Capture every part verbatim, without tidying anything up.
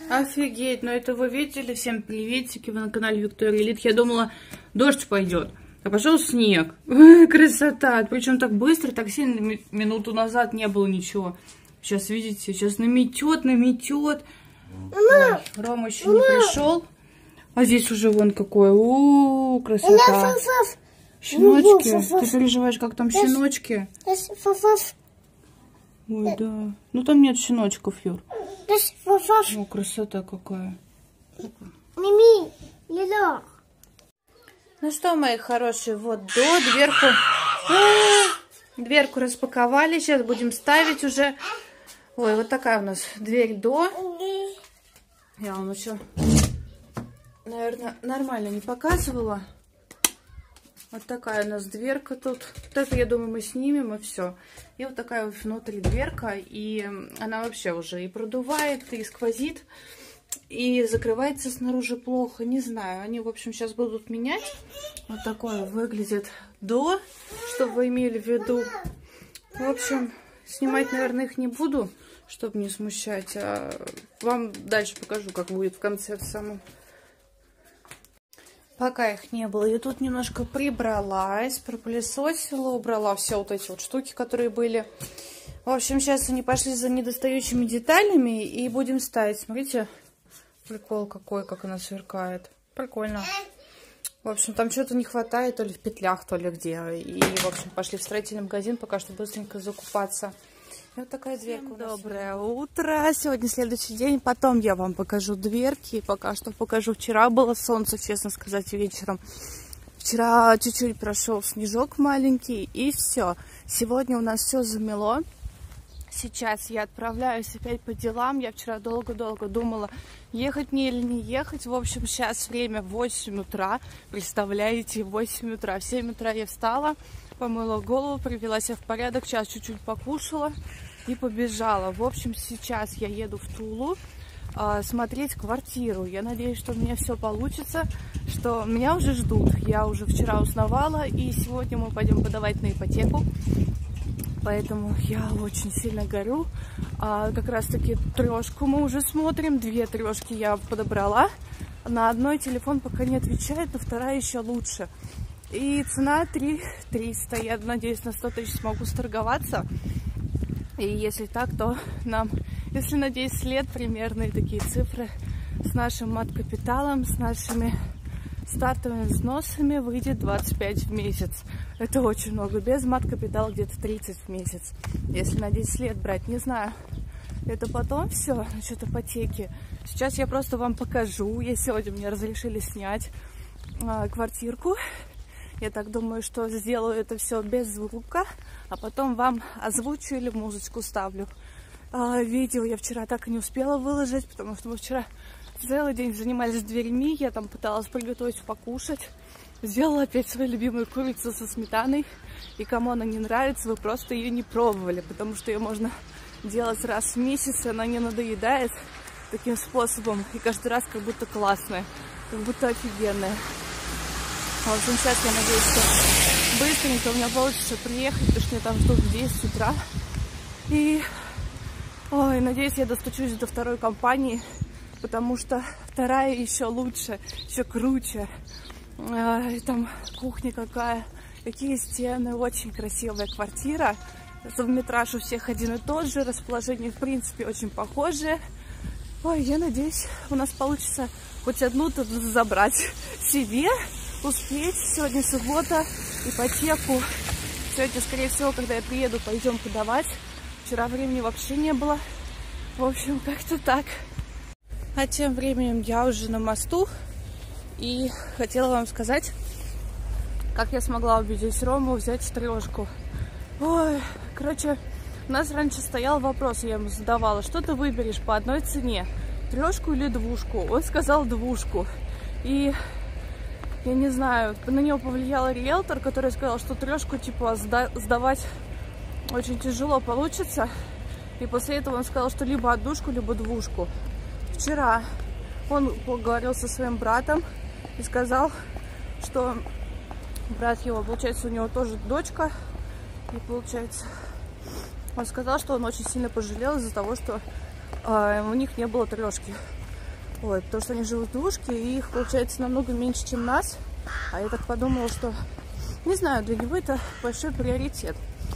Офигеть, ну это вы видели? Всем приветики, вы на канале Виктория Лид. Я думала, дождь пойдет, а пошел снег. Ой, красота! Причем так быстро, так сильно, минуту назад не было ничего. Сейчас, видите, сейчас наметет, наметет. Ой, Рома еще не пришел. А здесь уже вон какое. У, -у красота. Щеночки. Ты переживаешь, как там щеночки? Ой, да. Ну там нет щеночков, Юр. О, красота какая. Ну что, мои хорошие, вот до, дверку. Дверку распаковали. Сейчас будем ставить уже. Ой, вот такая у нас дверь до. Я вам еще, наверное, нормально не показывала. Вот такая у нас дверка тут. Вот это, я думаю, мы снимем, и все. И вот такая вот внутри дверка. И она вообще уже и продувает, и сквозит, и закрывается снаружи плохо. Не знаю. Они, в общем, сейчас будут менять. Вот такое выглядит до, чтобы вы имели в виду. В общем, снимать, наверное, их не буду, чтобы не смущать. А вам дальше покажу, как будет в конце в самом. Пока их не было, я тут немножко прибралась, пропылесосила, убрала все вот эти вот штуки, которые были. В общем, сейчас они пошли за недостающими деталями и будем ставить. Смотрите, прикол какой, как она сверкает. Прикольно. В общем, там что-то не хватает, то ли в петлях, то ли где. И, в общем, пошли в строительный магазин, пока что быстренько закупаться. И вот такая дверка. Доброе утро. Сегодня следующий день. Потом я вам покажу дверки. Пока что покажу. Вчера было солнце, честно сказать, вечером. Вчера чуть-чуть прошел снежок маленький. И все. Сегодня у нас все замело. Сейчас я отправляюсь опять по делам. Я вчера долго-долго думала, ехать мне или не ехать. В общем, сейчас время восемь утра. Представляете, восемь утра. В семь утра я встала, помыла голову, привела себя в порядок. Сейчас чуть-чуть покушала и побежала. В общем, сейчас я еду в Тулу э, смотреть квартиру. Я надеюсь, что у меня все получится, что меня уже ждут. Я уже вчера узнавала, и сегодня мы пойдем подавать на ипотеку. Поэтому я очень сильно горю. А, как раз таки трешку мы уже смотрим. Две трешки я подобрала. На одной телефон пока не отвечает, но вторая еще лучше. И цена три триста. Я надеюсь, на сто тысяч смогу сторговаться. И если так, то нам, если на десять лет, примерные такие цифры с нашим мат-капиталом, с нашими стартовыми взносами выйдет двадцать пять в месяц. Это очень много. Без мат-капитала где-то тридцать в месяц. Если на десять лет брать, не знаю. Это потом все насчет ипотеки. Сейчас я просто вам покажу. Я сегодня мне разрешили снять а, квартирку. Я так думаю, что сделаю это все без звука, а потом вам озвучу или музычку ставлю. А, видео я вчера так и не успела выложить, потому что мы вчера целый день занимались дверьми. Я там пыталась приготовить покушать. Сделала опять свою любимую курицу со сметаной. И кому она не нравится, вы просто ее не пробовали, потому что ее можно делать раз в месяц, и она не надоедает таким способом. И каждый раз как будто классная, как будто офигенная. В общем, сейчас я надеюсь, что быстренько у меня получится приехать, потому что меня там ждут в десять утра. И, ой, надеюсь, я достучусь до второй компании, потому что вторая еще лучше, еще круче. И там кухня какая, какие стены, очень красивая квартира. Метраж у всех один и тот же, расположение в принципе очень похожее. Ой, я надеюсь, у нас получится хоть одну-то забрать себе, успеть. Сегодня суббота, ипотеку. Сегодня, скорее всего, когда я приеду, пойдем подавать. Вчера времени вообще не было. В общем, как-то так. А тем временем я уже на мосту. И хотела вам сказать, как я смогла убедить Рому взять трешку. Ой, короче, у нас раньше стоял вопрос, я ему задавала, что ты выберешь по одной цене, трешку или двушку? Он сказал двушку. И я не знаю, на него повлиял риэлтор, который сказал, что трешку типа сдавать очень тяжело получится. И после этого он сказал, что либо однушку, либо двушку. Вчера он поговорил со своим братом и сказал, что брат его, получается, у него тоже дочка. И получается, он сказал, что он очень сильно пожалел из-за того, что э, у них не было трешки. Вот, потому что они живут в двушке, и их, получается, намного меньше, чем нас. А я так подумала, что, не знаю, для него это большой приоритет.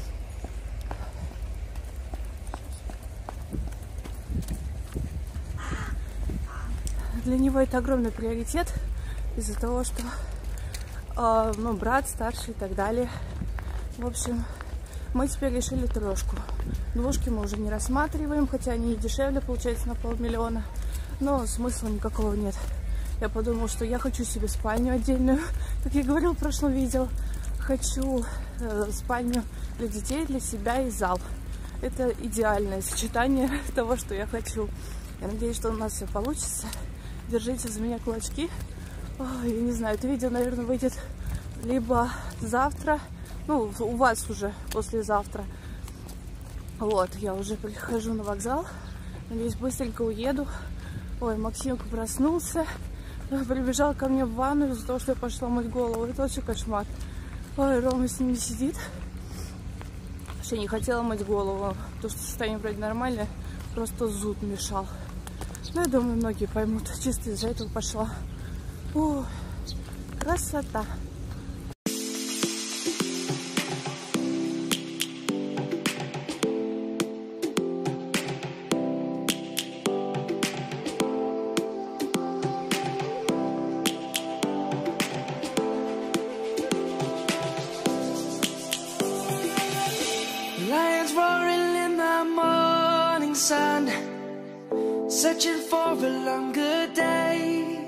Для него это огромный приоритет из-за того, что э, ну, брат старший и так далее. В общем, мы теперь решили трешку. Двушки мы уже не рассматриваем, хотя они и дешевле, получается, на полмиллиона. Но смысла никакого нет. Я подумала, что я хочу себе спальню отдельную, как я говорила в прошлом видео. Хочу э, спальню для детей, для себя и зал. Это идеальное сочетание того, что я хочу. Я надеюсь, что у нас все получится. Держите за меня кулачки. Ой, я не знаю, это видео, наверное, выйдет либо завтра, ну, у вас уже послезавтра. Вот, я уже прихожу на вокзал. Надеюсь, быстренько уеду. Ой, Максимка проснулся. Прибежал ко мне в ванну из-за того, что я пошла мыть голову. Это вообще кошмар. Ой, Рома с ними сидит. Вообще не хотела мыть голову. То, что состояние вроде нормальное, просто зуд мешал. Ну, я думаю, многие поймут. Чисто из-за этого пошла. О, красота. Lions roaring in the morning sun, searching for a longer day.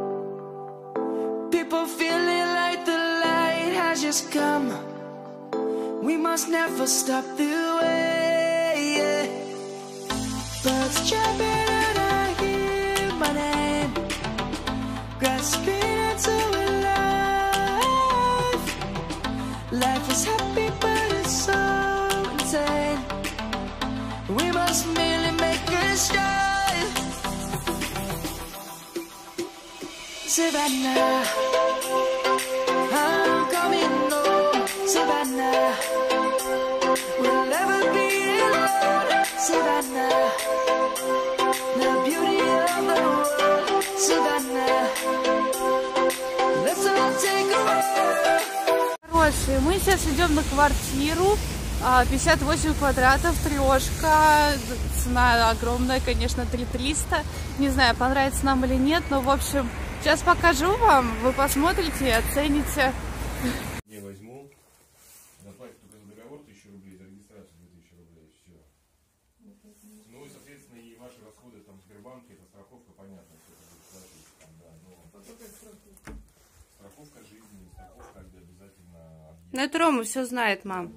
People feeling like the light has just come. We must never stop the way. Birds chirping and I hear my name, grasping into life. Life is happy but it's so insane. We must merely make a start. Savannah, I'm coming home. Savannah, we'll never be alone. Savannah, the beauty of the world. Savannah, let's all take a walk. Хорошие, мы сейчас идем на квартиру. пятьдесят восемь квадратов, трешка. Цена огромная, конечно, три триста. Не знаю, понравится нам или нет, но, в общем, сейчас покажу вам, вы посмотрите и оцените. Не возьму. Заплатить только за договор тысячу рублей, за регистрацию две тысячи рублей, все. Ну и, соответственно, и ваши расходы там в Сбербанке, это страховка, понятно, все это будет платить. Там, да, но... Страховка жизни, страховка обязательно... Ну это Рома все знает, мам.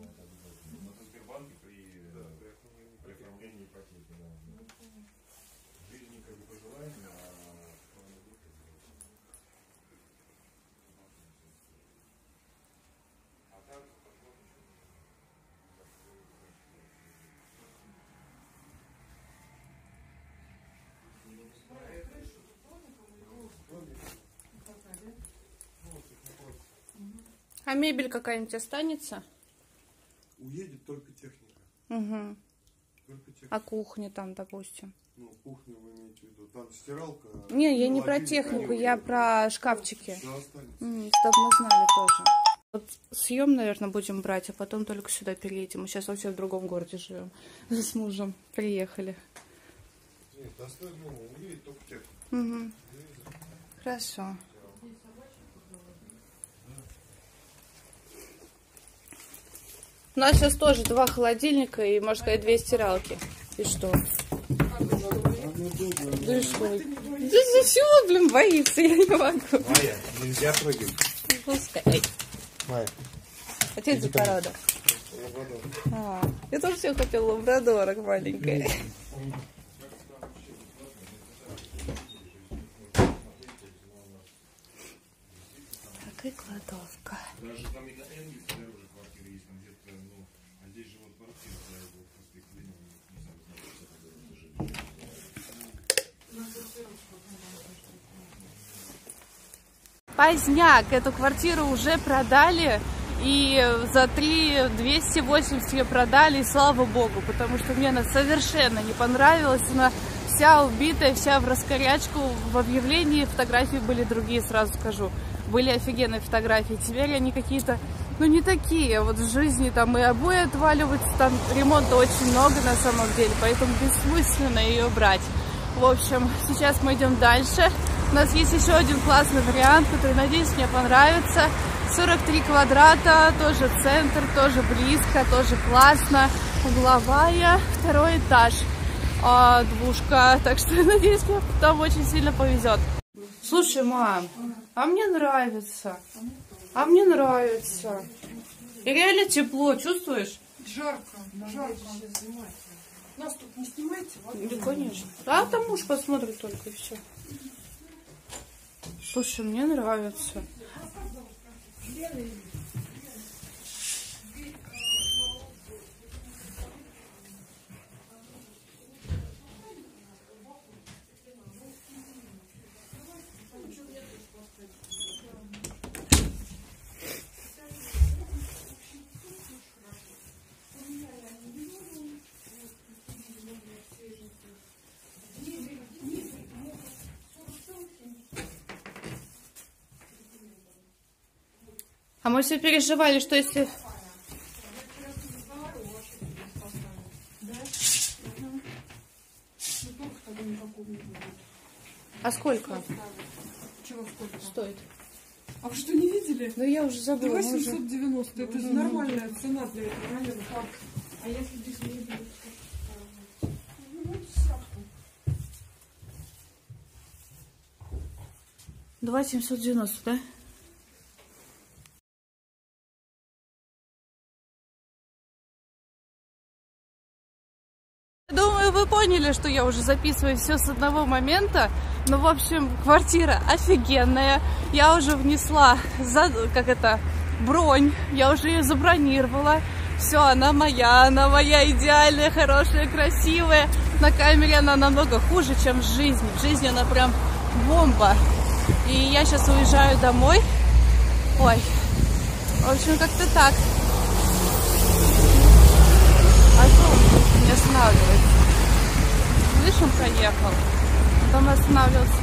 А мебель какая-нибудь останется? Уедет только техника. Угу. Только техника. А кухня там, допустим? Ну, кухню вы имеете в виду. Там стиралка. Не, я не про технику, я про шкафчики. М-м, чтоб мы знали тоже. Вот съем, наверное, будем брать, а потом только сюда переедем. Мы сейчас вообще в другом городе живем. С мужем приехали. Нет, достойно, уедет только техника. Угу. Хорошо. У нас сейчас тоже два холодильника и, можно сказать, две стиралки. И что? Да и что? Да чего, блин, боится? Я не могу. Майя, нельзя прыгать. Пускай. Майя. А что это за порода? Лабрадор. А, я тоже все хотела лабрадора маленькая. Так и кладовка. Даже там и на Энгельсе дороже квартиры есть, там где-то, ну, а здесь живут квартиры, да, я вот просто их видел, не знаю, что это даже. Поздняк. Эту квартиру уже продали. И за три двести восемьдесят ее продали, и слава богу, потому что мне она совершенно не понравилась. Она вся убитая, вся в раскорячку. В объявлении фотографии были другие, сразу скажу. Были офигенные фотографии. Теперь они какие-то, ну, не такие. Вот в жизни там и обои отваливаются, там ремонта очень много на самом деле, поэтому бессмысленно ее брать. В общем, сейчас мы идем дальше. У нас есть еще один классный вариант, который, надеюсь, мне понравится. сорок три квадрата, тоже центр, тоже близко, тоже классно. Угловая, второй этаж, а, двушка. Так что, надеюсь, мне там очень сильно повезет. Слушай, мам, а мне нравится. А мне нравится. И реально тепло, чувствуешь? Жарко, жарко. Нас тут не снимайте? Да, конечно. А там муж посмотрит только, и все. Слушай, мне нравится. А мы все переживали, что если... А сколько? Чего сколько? Стоит? А вы что, не видели? Ну я уже забыла. восемьсот девяносто. Это же нормальная цена для этого района. А если здесь не будет? два семьсот девяносто, да? Думаю, вы поняли, что я уже записываю все с одного момента. Ну, в общем, квартира офигенная. Я уже внесла, за, как это, бронь. Я уже ее забронировала. Все, она моя, она моя идеальная, хорошая, красивая. На камере она намного хуже, чем в жизни. В жизни она прям бомба. И я сейчас уезжаю домой. Ой, в общем, как-то так. А что он не останавливается? Видишь, он проехал. Потом останавливался.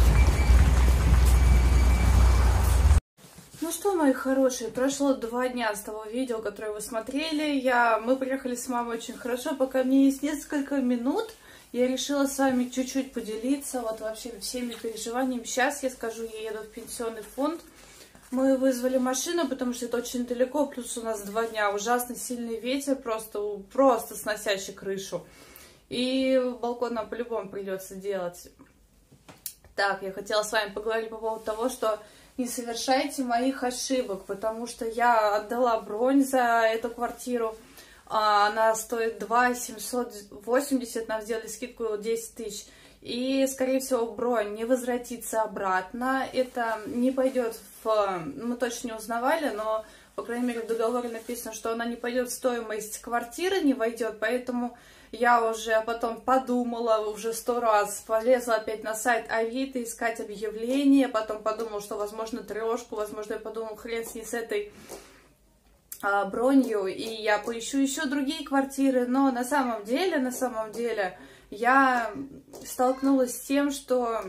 Ну что, мои хорошие, прошло два дня с того видео, которое вы смотрели. Я... Мы приехали с мамой очень хорошо. Пока мне есть несколько минут, я решила с вами чуть-чуть поделиться вот вообще всеми переживаниями. Сейчас я скажу, я еду в пенсионный фонд. Мы вызвали машину, потому что это очень далеко, плюс у нас два дня ужасно сильный ветер, просто, просто сносящий крышу. И балкон нам по-любому придется делать. Так, я хотела с вами поговорить по поводу того, что не совершайте моих ошибок, потому что я отдала бронь за эту квартиру. Она стоит два семьсот восемьдесят, нам сделали скидку десять тысяч. И, скорее всего, бронь не возвратится обратно. Это не пойдет в... Мы точно не узнавали, но, по крайней мере, в договоре написано, что она не пойдет в стоимость квартиры, не войдет. Поэтому я уже потом подумала, уже сто раз полезла опять на сайт Авито искать объявления. Потом подумала, что, возможно, трешку, возможно, я подумала, хрен с ней с этой а, бронью. И я поищу еще другие квартиры. Но на самом деле, на самом деле... Я столкнулась с тем, что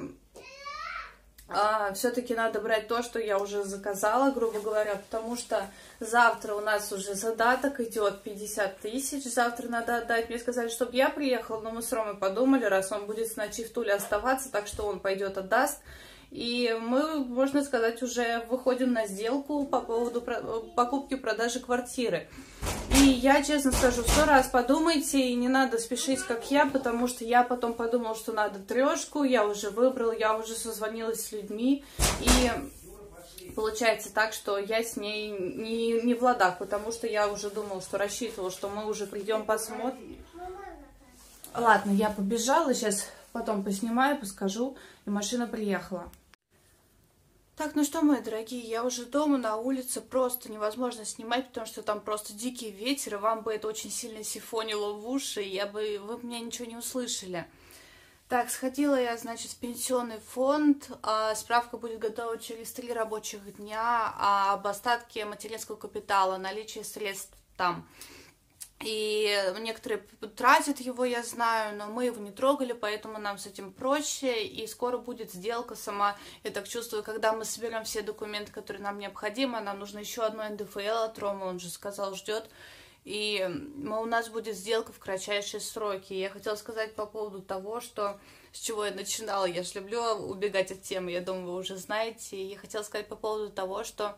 а, все-таки надо брать то, что я уже заказала, грубо говоря, потому что завтра у нас уже задаток идет пятьдесят тысяч, завтра надо отдать. Мне сказали, чтобы я приехала, но мы с Ромой подумали, раз он будет с ночи в Туле оставаться, так что он пойдет отдаст. И мы, можно сказать, уже выходим на сделку по поводу покупки и продажи квартиры. И я, честно скажу, сто раз подумайте, и не надо спешить, как я, потому что я потом подумала, что надо трешку, я уже выбрала, я уже созвонилась с людьми, и получается так, что я с ней не, не в ладах, потому что я уже думала, что рассчитывала, что мы уже придем посмотрим. Ладно, я побежала, сейчас потом поснимаю, поскажу, и машина приехала. Так, ну что, мои дорогие, я уже дома, на улице, просто невозможно снимать, потому что там просто дикий ветер, и вам бы это очень сильно сифонило в уши, и я бы, вы бы меня ничего не услышали. Так, сходила я, значит, в пенсионный фонд, а справка будет готова через три рабочих дня об остатке материнского капитала, наличие средств там. И некоторые тратят его, я знаю, но мы его не трогали, поэтому нам с этим проще, и скоро будет сделка сама. Я так чувствую, когда мы соберем все документы, которые нам необходимы, нам нужно еще одно эн дэ эф эл от Ромы, он же сказал, ждет, и мы, у нас будет сделка в кратчайшие сроки. Я хотела сказать по поводу того, что с чего я начинала, я же люблю убегать от темы, я думаю, вы уже знаете, я хотела сказать по поводу того, что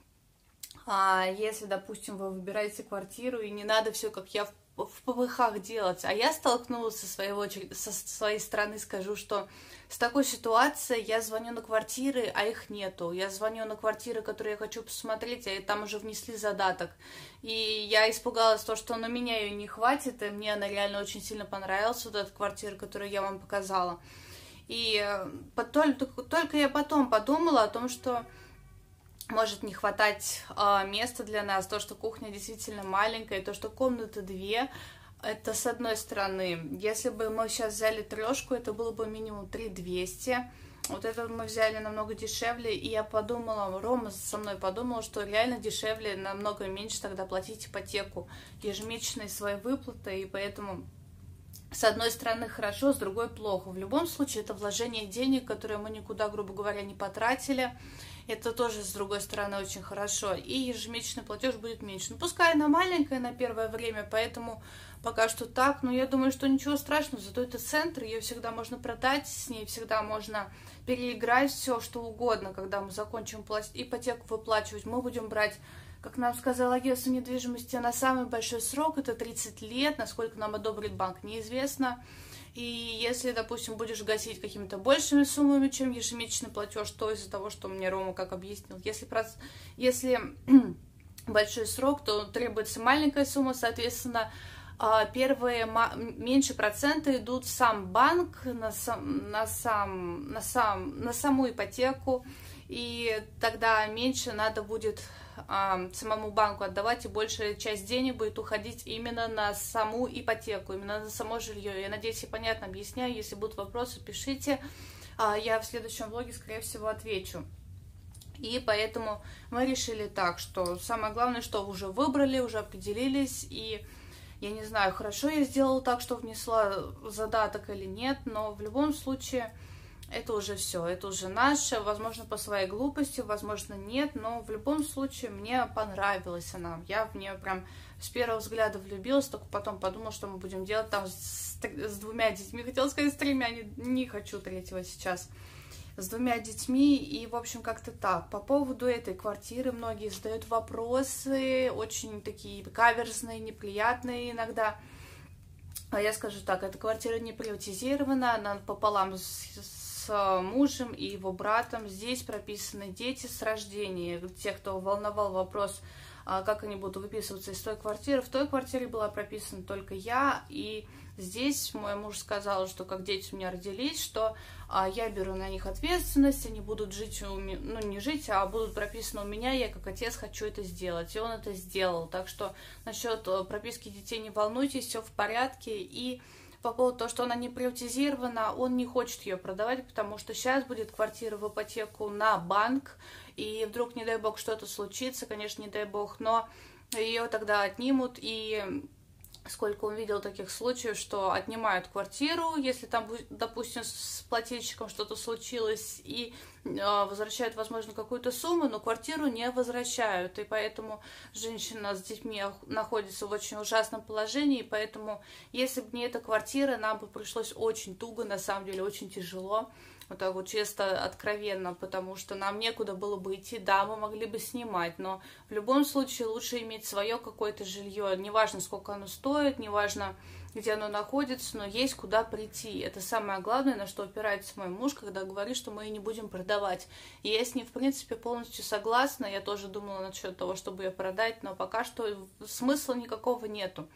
А если, допустим, вы выбираете квартиру, и не надо все, как я, в, в ПВХах делать, а я столкнулась со своей, очереди, со своей стороны, скажу, что с такой ситуацией я звоню на квартиры, а их нету. Я звоню на квартиры, которые я хочу посмотреть, а там уже внесли задаток. И я испугалась то, что на меня ее не хватит, и мне она реально очень сильно понравилась, вот эта квартира, которую я вам показала. И только, только я потом подумала о том, что может не хватать э, места для нас, то, что кухня действительно маленькая, то, что комнаты две, это с одной стороны. Если бы мы сейчас взяли трешку, это было бы минимум три тысячи двести. Вот это мы взяли намного дешевле, и я подумала, Рома со мной подумала, что реально дешевле, намного меньше тогда платить ипотеку, ежемесячные свои выплаты, и поэтому с одной стороны хорошо, с другой плохо. В любом случае это вложение денег, которые мы никуда, грубо говоря, не потратили. Это тоже, с другой стороны, очень хорошо. И ежемесячный платеж будет меньше. Ну, пускай она маленькая на первое время, поэтому пока что так. Но я думаю, что ничего страшного. Зато это центр, ее всегда можно продать, с ней всегда можно переиграть все, что угодно. Когда мы закончим ипотеку выплачивать, мы будем брать, как нам сказал агентство недвижимости, на самый большой срок, это тридцать лет, насколько нам одобрит банк, неизвестно. И если, допустим, будешь гасить какими-то большими суммами, чем ежемесячный платеж, то из-за того, что мне Рома как объяснил, если, если большой срок, то требуется маленькая сумма, соответственно, первые меньше проценты идут в сам банк, на, сам, на, сам, на, сам, на саму ипотеку, и тогда меньше надо будет самому банку отдавать, и большая часть денег будет уходить именно на саму ипотеку, именно на само жилье. Я надеюсь, я понятно объясняю. Если будут вопросы, пишите. Я в следующем влоге, скорее всего, отвечу. И поэтому мы решили так, что самое главное, что уже выбрали, уже определились, и я не знаю, хорошо я сделала так, что внесла задаток или нет, но в любом случае это уже все, это уже наше, возможно, по своей глупости, возможно, нет, но в любом случае мне понравилась она. Я в нее прям с первого взгляда влюбилась, только потом подумала, что мы будем делать там с, с двумя детьми. Хотела сказать с тремя, не, не хочу третьего сейчас. С двумя детьми, и, в общем, как-то так. По поводу этой квартиры многие задают вопросы, очень такие каверзные, неприятные иногда. А я скажу так, эта квартира не приватизирована, она пополам с, с мужем и его братом. Здесь прописаны дети с рождения. Те, кто волновал вопрос, как они будут выписываться из той квартиры. В той квартире была прописана только я, и здесь мой муж сказал, что как дети у меня родились, что а, я беру на них ответственность, они будут жить, у меня, ну не жить, а будут прописаны у меня, я как отец хочу это сделать, и он это сделал. Так что насчет прописки детей не волнуйтесь, все в порядке. И по поводу того, что она не приватизирована, он не хочет ее продавать, потому что сейчас будет квартира в ипотеку на банк, и вдруг, не дай бог, что-то случится, конечно, не дай бог, но ее тогда отнимут, и сколько он видел таких случаев, что отнимают квартиру, если там, допустим, с плательщиком что-то случилось, и э, возвращают, возможно, какую-то сумму, но квартиру не возвращают, и поэтому женщина с детьми находится в очень ужасном положении, и поэтому, если бы не эта квартира, нам бы пришлось очень туго, на самом деле, очень тяжело, вот так вот чисто, откровенно, потому что нам некуда было бы идти, да, мы могли бы снимать, но в любом случае лучше иметь свое какое-то жилье, неважно, сколько оно стоит, неважно, где оно находится, но есть куда прийти. Это самое главное, на что опирается мой муж, когда говорит, что мы ее не будем продавать. И я с ним, в принципе, полностью согласна, я тоже думала насчет того, чтобы ее продать, но пока что смысла никакого нету.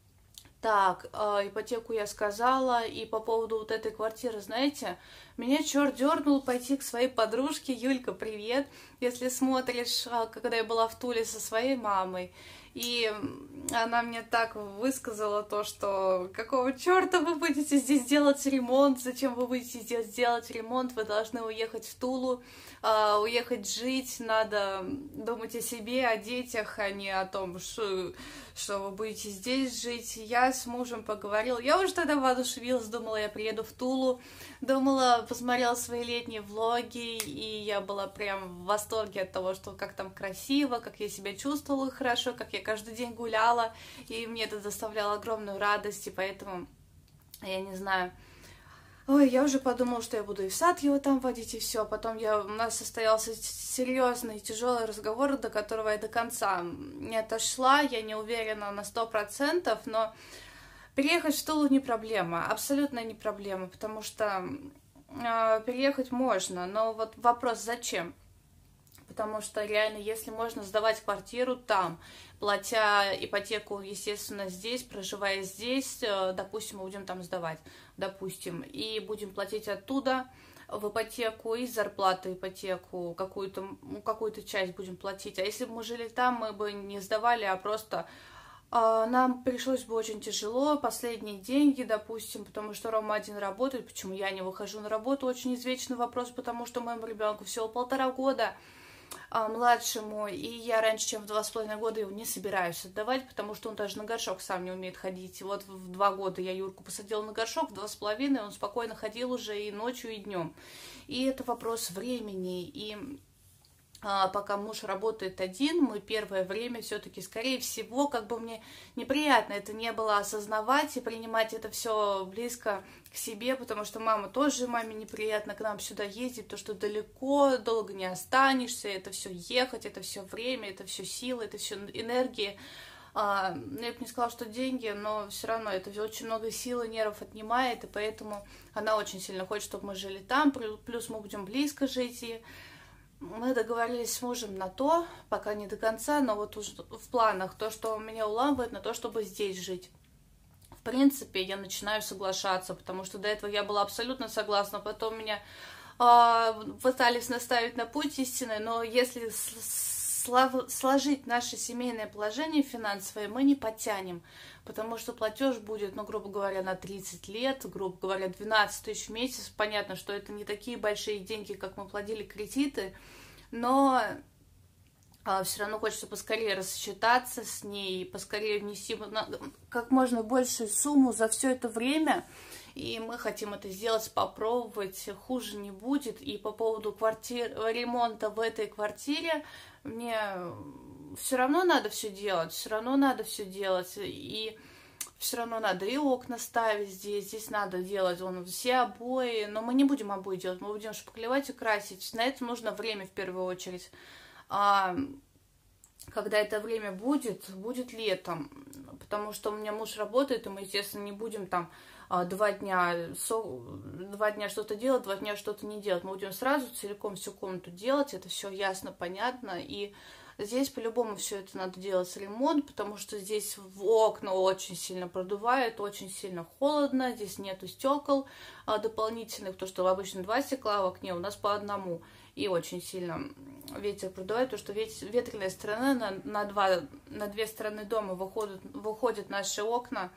Так, э, ипотеку я сказала, и по поводу вот этой квартиры, знаете, меня черт дернул пойти к своей подружке. Юлька, привет, если смотришь, когда я была в Туле со своей мамой. И она мне так высказала то, что какого черта вы будете здесь делать ремонт, зачем вы будете здесь делать ремонт, вы должны уехать в Тулу, э, уехать жить, надо думать о себе, о детях, а не о том, что, что вы будете здесь жить. Я с мужем поговорила, я уже тогда воодушевилась, думала, я приеду в Тулу, думала, посмотрела свои летние влоги, и я была прям в восторге от того, что как там красиво, как я себя чувствовала хорошо, как я каждый день гуляла, и мне это доставляло огромную радость, и поэтому, я не знаю, ой, я уже подумала, что я буду и в сад его там водить, и все. Потом я, у нас состоялся серьезный, тяжелый разговор, до которого я до конца не отошла, я не уверена на сто процентов, но переехать в Тулу не проблема, абсолютно не проблема, потому что э, переехать можно, но вот вопрос, зачем? Потому что реально, если можно сдавать квартиру там, платя ипотеку, естественно, здесь, проживая здесь, допустим, мы будем там сдавать, допустим, и будем платить оттуда в ипотеку, из зарплаты ипотеку, какую-то, ну, какую-то часть будем платить. А если бы мы жили там, мы бы не сдавали, а просто э, нам пришлось бы очень тяжело, последние деньги, допустим, потому что Рома один работает, почему я не выхожу на работу, очень извечный вопрос, потому что моему ребенку всего полтора года, младшему, и я раньше, чем в два с половиной года его не собираюсь отдавать, потому что он даже на горшок сам не умеет ходить. И вот в два года я Юрку посадила на горшок, в два с половиной он спокойно ходил уже и ночью, и днем. И это вопрос времени, и а, пока муж работает один, мы первое время все-таки, скорее всего, как бы мне неприятно это не было осознавать и принимать это все близко к себе, потому что мама тоже, маме неприятно к нам сюда ездить, то, что далеко, долго не останешься, это все ехать, это все время, это все силы, это все энергии. А, я бы не сказала, что деньги, но все равно это очень много сил и нервов отнимает, и поэтому она очень сильно хочет, чтобы мы жили там, плюс мы будем близко жить, и мы договорились с мужем на то, пока не до конца, но вот уже в планах то, что меня уламывает на то, чтобы здесь жить. В принципе, я начинаю соглашаться, потому что до этого я была абсолютно согласна, потом меня э, пытались наставить на путь истины, но если сложить наше семейное положение финансовое, мы не потянем, потому что платеж будет, ну, грубо говоря, на тридцать лет, грубо говоря, двенадцать тысяч в месяц. Понятно, что это не такие большие деньги, как мы платили кредиты, но а, все равно хочется поскорее рассчитаться с ней, поскорее внести как можно большую сумму за все это время. И мы хотим это сделать, попробовать, хуже не будет. И по поводу квартир, ремонта в этой квартире, мне все равно надо все делать, все равно надо все делать. И все равно надо и окна ставить здесь, здесь надо делать вон, все обои. Но мы не будем обои делать, мы будем шпаклевать и красить. На это нужно время в первую очередь. А когда это время будет, будет летом. Потому что у меня муж работает, и мы, естественно, не будем там два дня, два дня что-то делать, два дня что-то не делать. Мы будем сразу целиком всю комнату делать, это все ясно, понятно. И здесь по-любому все это надо делать ремонт, потому что здесь в окна очень сильно продувает, очень сильно холодно, здесь нету стекол дополнительных, то, что обычно два стекла в окне, у нас по одному. И очень сильно ветер продувает, то, что ветреная сторона на, на, два, на две стороны дома выходят, выходят наши окна.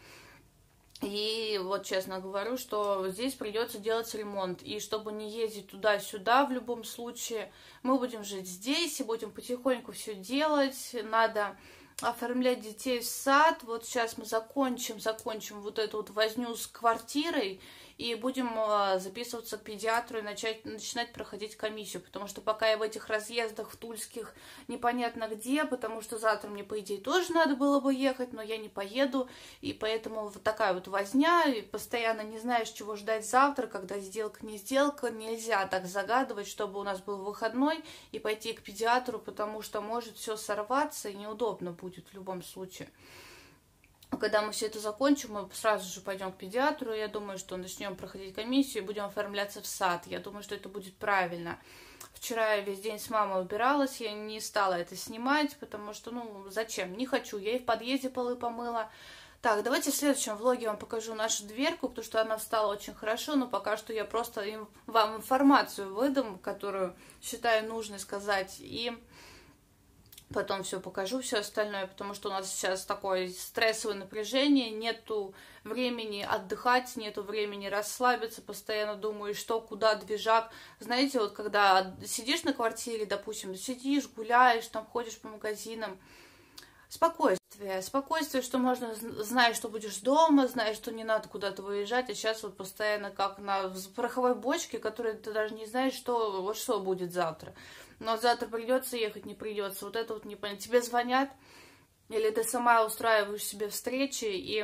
И вот честно говорю, что здесь придется делать ремонт. И чтобы не ездить туда-сюда в любом случае, мы будем жить здесь и будем потихоньку все делать. Надо оформлять детей в сад. Вот сейчас мы закончим, закончим вот эту вот возню с квартирой. И будем записываться к педиатру и начать, начинать проходить комиссию. Потому что пока я в этих разъездах в Тульских непонятно где, потому что завтра мне, по идее, тоже надо было бы ехать, но я не поеду. И поэтому вот такая вот возня, и постоянно не знаешь, чего ждать завтра, когда сделка не сделка. Нельзя так загадывать, чтобы у нас был выходной и пойти к педиатру, потому что может все сорваться и неудобно будет в любом случае. Когда мы все это закончим, мы сразу же пойдем к педиатру. Я думаю, что начнем проходить комиссию и будем оформляться в сад. Я думаю, что это будет правильно. Вчера я весь день с мамой убиралась, я не стала это снимать, потому что, ну, зачем? Не хочу. Я и в подъезде полы помыла. Так, давайте в следующем влоге я вам покажу нашу дверку, потому что она встала очень хорошо, но пока что я просто им, вам информацию выдам, которую считаю нужной сказать. И Потом все покажу, все остальное, потому что у нас сейчас такое стрессовое напряжение, нету времени отдыхать, нету времени расслабиться, постоянно думаю, что, куда, движак. Знаете, вот когда сидишь на квартире, допустим, сидишь, гуляешь, там ходишь по магазинам, спокойствие, спокойствие, что можно, знаешь, что будешь дома, знаешь, что не надо куда-то выезжать, а сейчас вот постоянно как на пороховой бочке, которой ты даже не знаешь, что, вот что будет завтра. Но завтра придется ехать, не придется. Вот это вот непонятно. Тебе звонят, или ты сама устраиваешь себе встречи, и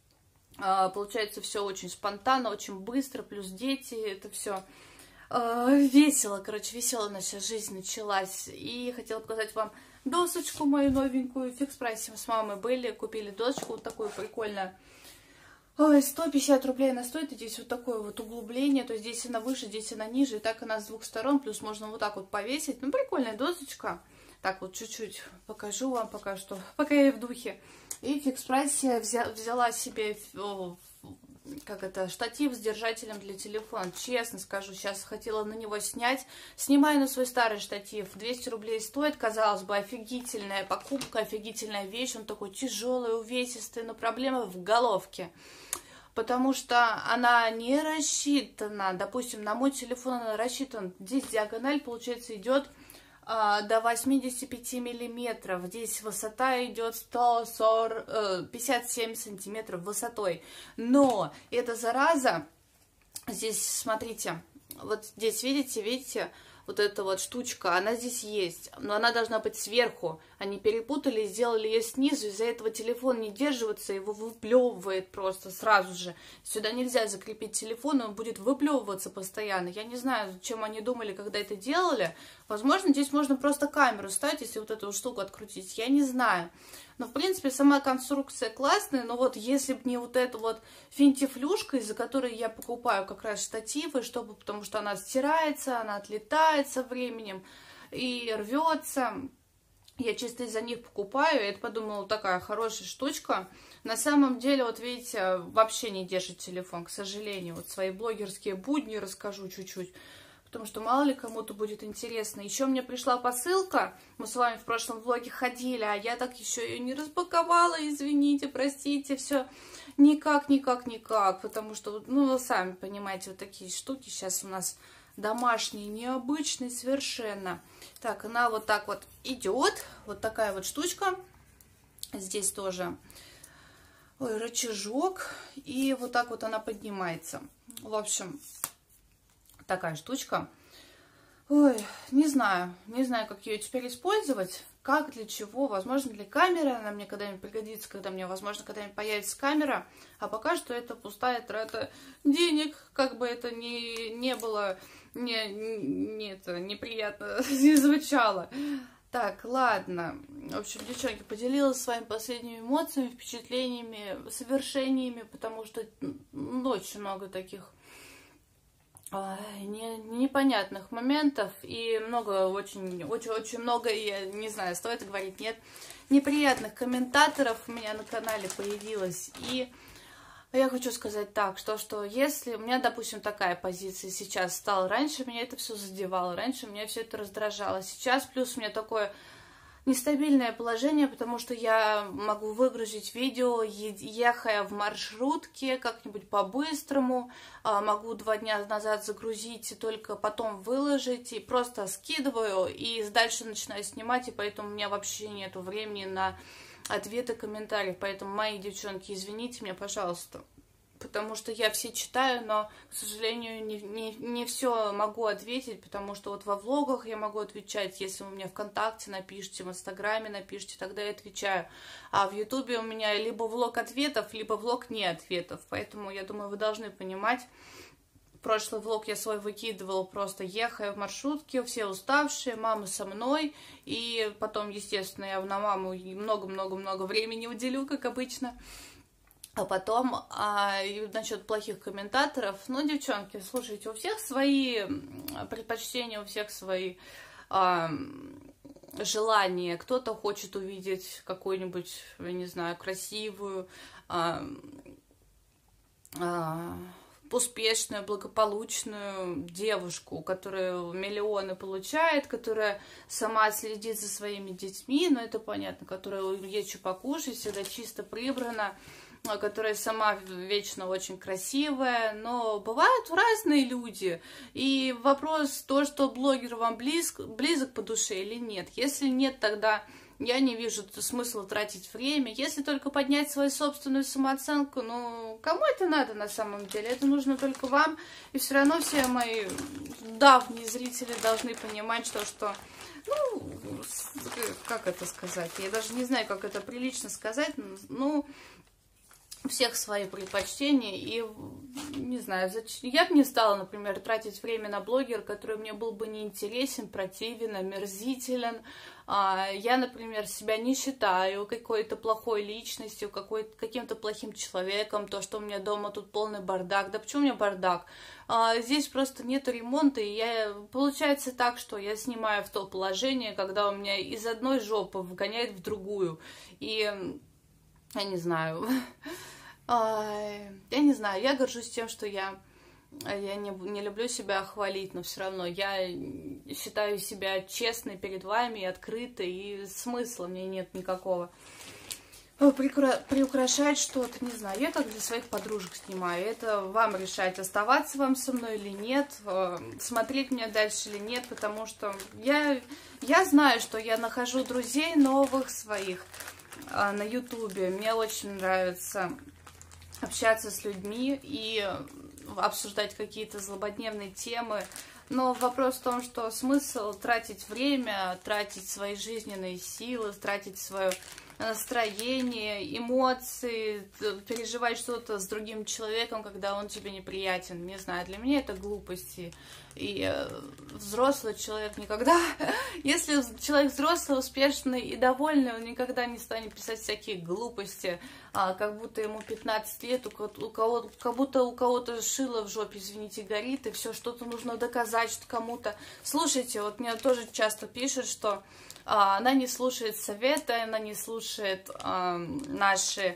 э, получается все очень спонтанно, очень быстро, плюс дети, это все э, весело, короче, веселая наша жизнь началась. И хотела показать вам досочку мою новенькую. В фикс-прайсе мы с мамой были, купили досочку вот такую прикольную. Ой, сто пятьдесят рублей она стоит, и здесь вот такое вот углубление, то есть здесь она выше, здесь она ниже, и так она с двух сторон, плюс можно вот так вот повесить. Ну, прикольная досочка. Так вот, чуть-чуть покажу вам пока что, пока я в духе. И в фикс-прайсе взя взяла себе, о, как это, штатив с держателем для телефона. Честно скажу, сейчас хотела на него снять. Снимаю на свой старый штатив. двести рублей стоит, казалось бы, офигительная покупка, офигительная вещь. Он такой тяжелый, увесистый, но проблема в головке. Потому что она не рассчитана, допустим, на мой телефон она рассчитана, здесь диагональ, получается, идет а, до восьмидесяти пяти миллиметров, здесь высота идет сто сорок, пятьдесят семь сантиметров высотой, но эта зараза, здесь, смотрите, вот здесь, видите, видите, вот эта вот штучка, она здесь есть, но она должна быть сверху. Они перепутали и сделали ее снизу, из-за этого телефон не держится, его выплевывает просто сразу же. Сюда нельзя закрепить телефон, он будет выплевываться постоянно. Я не знаю, чем они думали, когда это делали. Возможно, здесь можно просто камеру ставить, если вот эту вот штуку открутить, я не знаю. Но, в принципе, сама конструкция классная, но вот если бы не вот эта вот финтифлюшка, из-за которой я покупаю как раз штативы, чтобы, потому что она стирается, она отлетает со временем и рвется. Я чисто из-за них покупаю, я подумала, такая хорошая штучка. На самом деле, вот видите, вообще не держит телефон, к сожалению. Вот свои блогерские будни расскажу чуть-чуть, потому что мало ли кому-то будет интересно. Еще мне пришла посылка, мы с вами в прошлом влоге ходили, а я так еще ее не распаковала, извините, простите, все никак, никак, никак, потому что, ну, вы сами понимаете, вот такие штуки сейчас у нас домашние, необычные совершенно. Так, она вот так вот идет, вот такая вот штучка, здесь тоже, ой, рычажок, и вот так вот она поднимается. В общем, такая штучка. Ой, не знаю, не знаю, как ее теперь использовать, как, для чего, возможно, для камеры она мне когда-нибудь пригодится, когда мне, возможно, когда-нибудь появится камера, а пока что это пустая трата денег, как бы это ни, не было, не, не, это, неприятно не звучало. Так, ладно. В общем, девчонки, поделилась с вами последними эмоциями, впечатлениями, совершениями, потому что ну, очень много таких Не, непонятных моментов и много, очень, очень, очень много, я не знаю, стоит говорить, нет, неприятных комментаторов у меня на канале появилось. И я хочу сказать так, что, что если у меня, допустим, такая позиция сейчас стала, раньше меня это все задевало, раньше меня все это раздражало, сейчас плюс у меня такое нестабильное положение, потому что я могу выгрузить видео, ехая в маршрутке как-нибудь по-быстрому, могу два дня назад загрузить и только потом выложить, и просто скидываю, и дальше начинаю снимать, и поэтому у меня вообще нету времени на ответы, комментарии, поэтому, мои девчонки, извините меня, пожалуйста. Потому что я все читаю, но, к сожалению, не, не, не все могу ответить, потому что вот во влогах я могу отвечать, если вы мне ВКонтакте напишите, в Инстаграме напишите, тогда я отвечаю. А в Ютубе у меня либо влог ответов, либо влог не ответов, поэтому, я думаю, вы должны понимать. Прошлый влог я свой выкидывала, просто ехая в маршрутке, все уставшие, мама со мной, и потом, естественно, я на маму много-много-много времени уделю, как обычно. А потом, а, насчет плохих комментаторов, ну, девчонки, слушайте, у всех свои предпочтения, у всех свои а, желания. Кто-то хочет увидеть какую-нибудь, я не знаю, красивую, а, а, успешную, благополучную девушку, которая миллионы получает, которая сама следит за своими детьми, ну это понятно, которая есть что покушать, всегда чисто прибрана, которая сама вечно очень красивая, но бывают разные люди, и вопрос то, что блогер вам близк, близок по душе или нет. Если нет, тогда я не вижу смысла тратить время. Если только поднять свою собственную самооценку, ну, кому это надо на самом деле? Это нужно только вам, и все равно все мои давние зрители должны понимать, что, что ну, как это сказать, я даже не знаю, как это прилично сказать, ну, у всех свои предпочтения, и, не знаю, зачем... я бы не стала, например, тратить время на блогера, который мне был бы неинтересен, противен, омерзителен. Я, например, себя не считаю какой-то плохой личностью, каким-то плохим человеком, то, что у меня дома тут полный бардак. Да почему у меня бардак? Здесь просто нет ремонта, и я... получается так, что я снимаю в то положение, когда у меня из одной жопы вгоняет в другую, и... Я не знаю, я не знаю, я горжусь тем, что я, я не, не люблю себя хвалить, но все равно я считаю себя честной перед вами, открытой, и смысла мне нет никакого прикра... приукрашать что-то, не знаю, я как для своих подружек снимаю, это вам решать, оставаться вам со мной или нет, смотреть меня дальше или нет, потому что я, я знаю, что я нахожу друзей новых своих, на ютубе. Мне очень нравится общаться с людьми и обсуждать какие-то злободневные темы. Но вопрос в том, что смысл тратить время, тратить свои жизненные силы, тратить свое настроение, эмоции, переживать что-то с другим человеком, когда он тебе неприятен. Не знаю, для меня это глупости. И взрослый человек никогда... Если человек взрослый, успешный и довольный, он никогда не станет писать всякие глупости, а, как будто ему пятнадцать лет, у кого, как будто у кого-то шило в жопе, извините, горит, и все, что-то нужно доказать, что кому-то... Слушайте, вот мне тоже часто пишут, что а, она не слушает советы, она не слушает а, наши...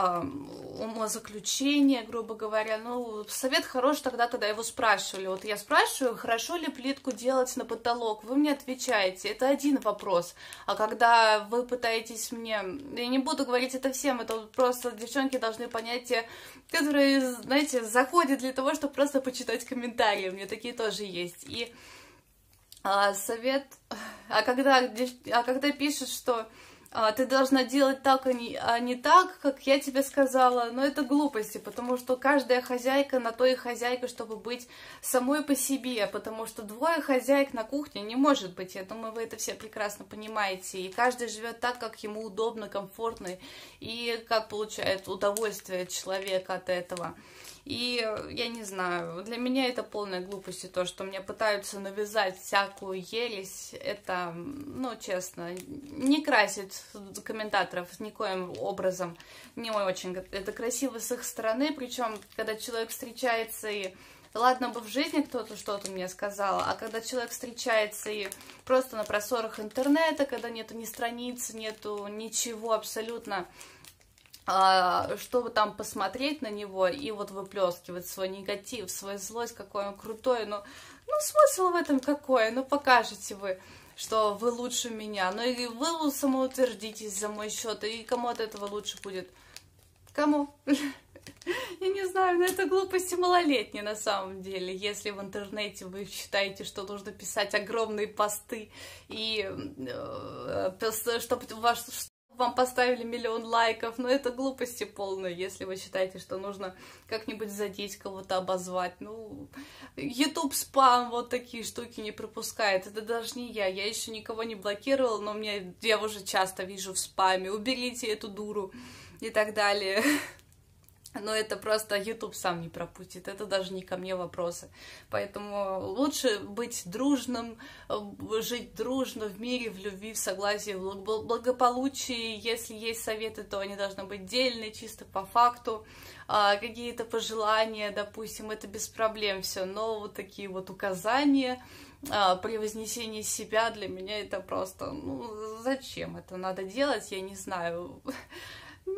умозаключение, грубо говоря. Ну, совет хорош тогда, когда его спрашивали. Вот я спрашиваю, хорошо ли плитку делать на потолок? Вы мне отвечаете. Это один вопрос. А когда вы пытаетесь мне... Я не буду говорить это всем, это просто девчонки должны понять, те, которые, знаете, заходят для того, чтобы просто почитать комментарии. У меня такие тоже есть. И а, совет... А когда, а когда пишут, что ты должна делать так, а не, а не так, как я тебе сказала. Но это глупости, потому что каждая хозяйка на то и хозяйка, чтобы быть самой по себе, потому что двое хозяек на кухне не может быть. Я думаю, вы это все прекрасно понимаете. И каждый живет так, как ему удобно, комфортно, и как получает удовольствие человек от этого. И я не знаю, для меня это полная глупость, и то, что мне пытаются навязать всякую ересь, это, ну, честно, не красит комментаторов никоим образом, не очень. Это красиво с их стороны, причем, когда человек встречается и... Ладно бы в жизни кто-то что-то мне сказал, а когда человек встречается и просто на просторах интернета, когда нету ни страниц, нету ничего абсолютно, чтобы там посмотреть на него и вот выплескивать свой негатив, свою злость, какой он крутой, ну, ну смысл в этом какой, ну покажете вы, что вы лучше меня, ну и вы самоутвердитесь за мой счет, и кому от этого лучше будет? Кому? Я не знаю, но это глупости малолетние на самом деле. Если в интернете вы считаете, что нужно писать огромные посты, и э, чтобы ваш... вам поставили миллион лайков, но это глупости полные, если вы считаете, что нужно как-нибудь задеть, кого-то обозвать. Ну, YouTube спам, вот такие штуки не пропускает. Это даже не я. Я еще никого не блокировала, но мне, я уже часто вижу в спаме. Уберите эту дуру и так далее. Но это просто YouTube сам не пропустит, это даже не ко мне вопросы. Поэтому лучше быть дружным, жить дружно в мире, в любви, в согласии, в благополучии. Если есть советы, то они должны быть дельные, чисто по факту. Какие-то пожелания, допустим, это без проблем все. Но вот такие вот указания при вознесении себя для меня это просто... Ну, зачем это надо делать, я не знаю...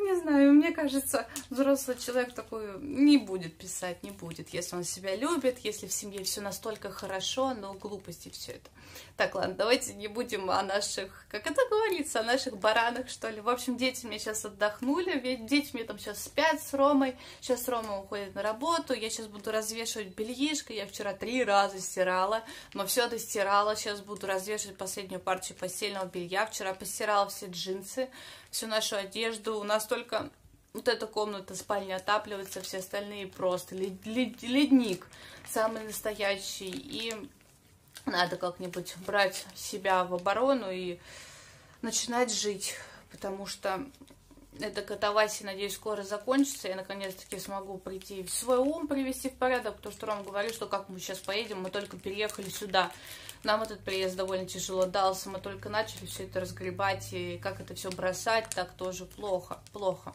Не знаю, мне кажется, взрослый человек такой не будет писать, не будет, если он себя любит, если в семье все настолько хорошо, но глупости все это. Так, ладно, давайте не будем о наших, как это говорится, о наших баранах, что ли. В общем, дети мне сейчас отдохнули, ведь дети мне там сейчас спят с Ромой, сейчас Рома уходит на работу, я сейчас буду развешивать бельишко, я вчера три раза стирала, но все достирала, сейчас буду развешивать последнюю партию постельного белья, вчера постирала все джинсы, всю нашу одежду, у нас только вот эта комната, спальня отапливается, все остальные просто лед, лед, ледник, самый настоящий, и надо как-нибудь брать себя в оборону и начинать жить, потому что эта катавасия, надеюсь, скоро закончится, я наконец-таки смогу прийти в свой ум, привести в порядок, потому что Рома говорит, что как мы сейчас поедем, мы только переехали сюда, нам этот приезд довольно тяжело дался, мы только начали все это разгребать, и как это все бросать, так тоже плохо, плохо.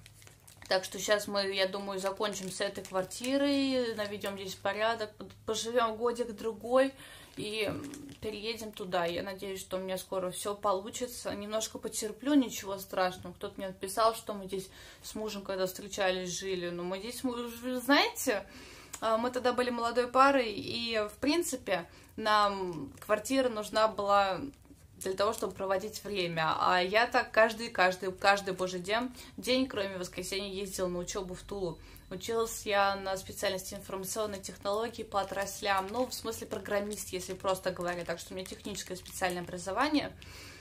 Так что сейчас мы, я думаю, закончим с этой квартирой, наведем здесь порядок, поживем годик-другой и переедем туда. Я надеюсь, что у меня скоро все получится. Немножко потерплю, ничего страшного. Кто-то мне написал, что мы здесь с мужем, когда встречались, жили. Но мы здесь, вы знаете, мы тогда были молодой парой, и, в принципе, нам квартира нужна была для того, чтобы проводить время. А я так каждый, каждый, каждый божий день, день, кроме воскресенья, ездила на учебу в Тулу. Училась я на специальности информационной технологии по отраслям, ну, в смысле программист, если просто говоря. Так что у меня техническое специальное образование,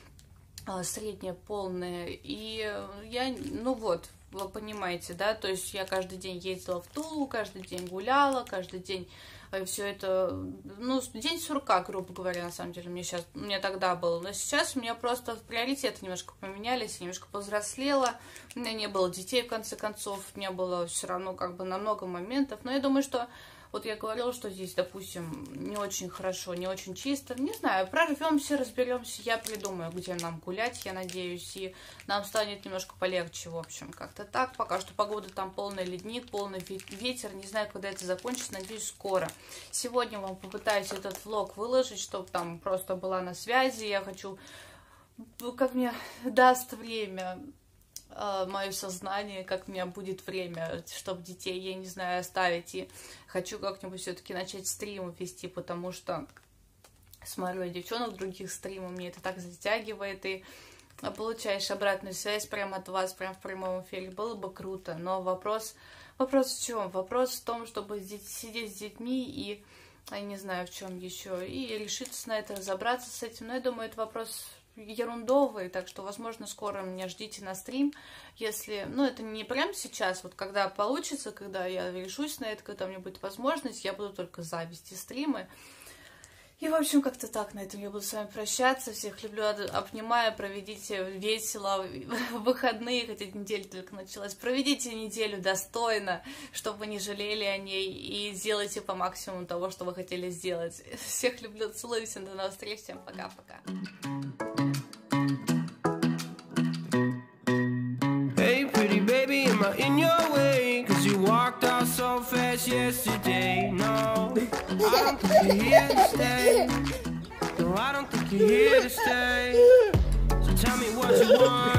среднее, полное. И я, ну вот, вы понимаете, да, то есть я каждый день ездила в Тулу, каждый день гуляла, каждый день все это, ну, день сурка, грубо говоря, на самом деле, мне сейчас, мне тогда было, но сейчас у меня просто приоритеты немножко поменялись, я немножко повзрослела, у меня не было детей, в конце концов, не было все равно как бы на много моментов, но я думаю, что вот я говорила, что здесь, допустим, не очень хорошо, не очень чисто. Не знаю, прорвемся, разберемся. Я придумаю, где нам гулять, я надеюсь. И нам станет немножко полегче, в общем. Как-то так. Пока что погода там полный ледник, полный ветер. Не знаю, когда это закончится. Надеюсь, скоро. Сегодня вам попытаюсь этот влог выложить, чтобы там просто была на связи. Я хочу, как мне даст время мое сознание, как у меня будет время, чтобы детей, я не знаю, оставить. И хочу как-нибудь все-таки начать стримы вести, потому что смотрю я девчонок других стримов, мне это так затягивает, и получаешь обратную связь прямо от вас, прямо в прямом эфире, было бы круто. Но вопрос, вопрос в чем? Вопрос в том, чтобы сидеть с детьми и, я не знаю, в чем еще, и решиться на это, разобраться с этим. Но я думаю, это вопрос ерундовый, так что, возможно, скоро меня ждите на стрим, если, ну, это не прямо сейчас, вот когда получится, когда я решусь на это, когда у меня будет возможность, я буду только завести стримы. И, в общем, как-то так, на этом я буду с вами прощаться, всех люблю, обнимаю, проведите весело выходные, хотя неделя только началась, проведите неделю достойно, чтобы вы не жалели о ней, и сделайте по максимуму того, что вы хотели сделать. Всех люблю, целую, всем до новых встреч, всем пока-пока. Am I in your way? Cause you walked out so fast yesterday. No, I don't think you're here to stay. No, I don't think you're here to stay. So tell me what you want.